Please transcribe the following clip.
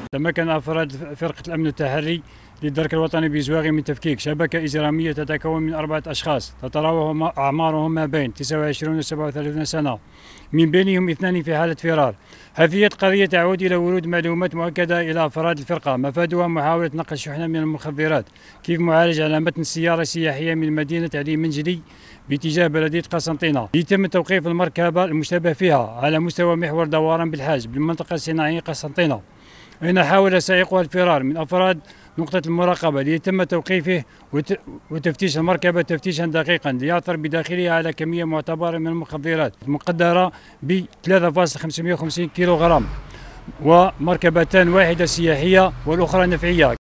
تمكن أفراد فرقة الأمن والتحري للدرك الوطني بزواغ من تفكيك شبكة إجرامية تتكون من 4 أشخاص تتراوح أعمارهم ما بين 29 و 37 سنة، من بينهم 2 في حالة فرار. هذه القضية تعود إلى ورود معلومات مؤكدة إلى أفراد الفرقة مفادها محاولة نقل شحنة من المخدرات كيف معالج على متن سيارة سياحية من مدينة علي منجلي باتجاه بلدية قسنطينة. يتم توقيف المركبة المشتبه فيها على مستوى محور دوران بالحاج بالمنطقة الصناعية قسنطينة، أين حاول سائقها الفرار من أفراد نقطة المراقبة ليتم توقيفه وتفتيش المركبة تفتيشا دقيقا ليعثر بداخلها على كمية معتبرة من المخدرات مقدرة ب 3.550 كيلوغرام، ومركبتان واحدة سياحية والأخرى نفعية.